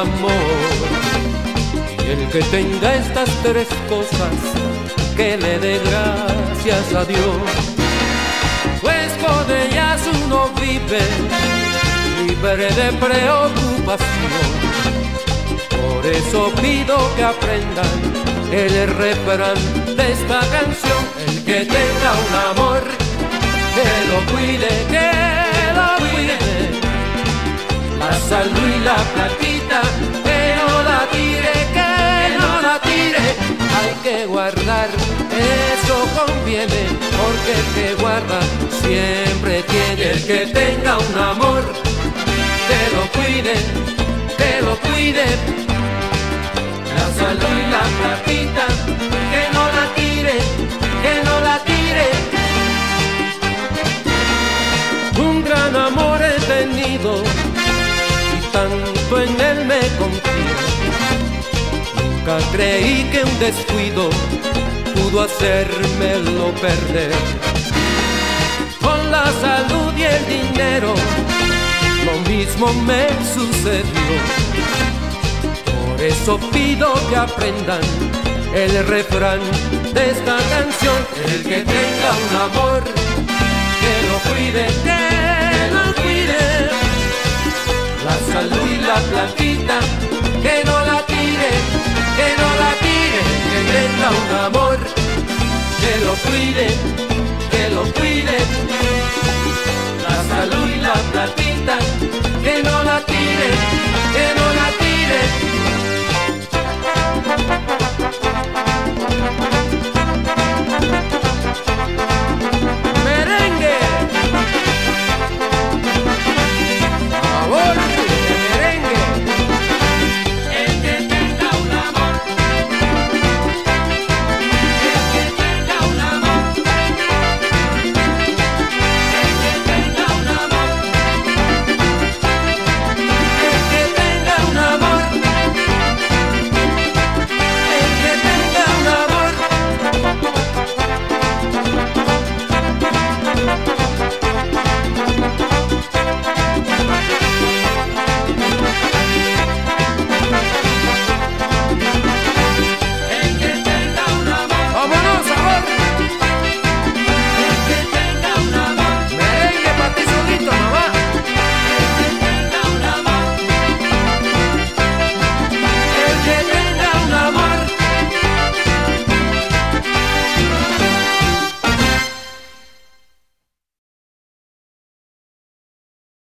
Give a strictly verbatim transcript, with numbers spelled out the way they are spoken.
amor. Y el que tenga estas tres cosas, que le dé gracias a Dios, pues con ellas uno vive libre de preocupación. Por eso pido que aprendan el refrán de esta canción: el que tenga un amor, que lo cuide, que lo cuide, la salud y la platita, que no la tire, que no la tire. Hay que guardar, eso conviene, porque el que guarda siempre tiene. El que tenga un amor, que lo cuide, que lo cuide, la salud y la platita, que no la tire, que no la tire. Un gran amor he tenido y tanto en él me confío. Nunca creí que un descuido pudo hacérmelo perder. Con la salud y el dinero lo mismo me sucedió. Por eso pido que aprendan el refrán de esta canción: el que tenga un amor, que lo cuide, que lo cuide, la salud y la platita, que no la tire, que no la tire. Que tenga un amor, que lo cuide, que lo cuide, la salud y la platita,